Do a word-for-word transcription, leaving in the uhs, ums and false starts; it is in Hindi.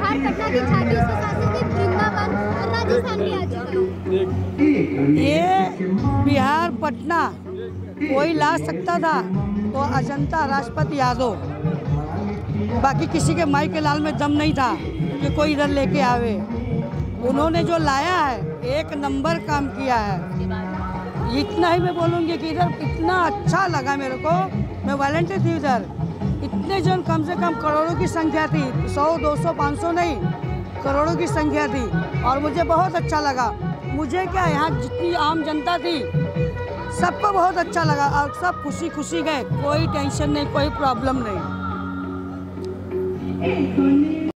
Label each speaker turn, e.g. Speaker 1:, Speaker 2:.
Speaker 1: बिहार पटना की छाती उसके साथ साथ वृंदावन और राजस्थान भी आ चुका है।
Speaker 2: ये बिहार पटना कोई ला सकता था तो अजंता राष्ट्रपति यादव, बाकी किसी के माई के लाल में दम नहीं था कि कोई इधर लेके आवे। उन्होंने जो लाया है एक नंबर काम किया है। इतना ही मैं बोलूँगी कि इधर इतना अच्छा लगा मेरे को। मैं वॉलंटियर थी उधर, इतने जन कम से कम करोड़ों की संख्या थी, सौ दो सौ पाँच सौ नहीं करोड़ों की संख्या थी और मुझे बहुत अच्छा लगा। मुझे क्या, यहाँ जितनी आम जनता थी सबको बहुत अच्छा लगा और सब खुशी खुशी गए, कोई टेंशन नहीं, कोई प्रॉब्लम नहीं।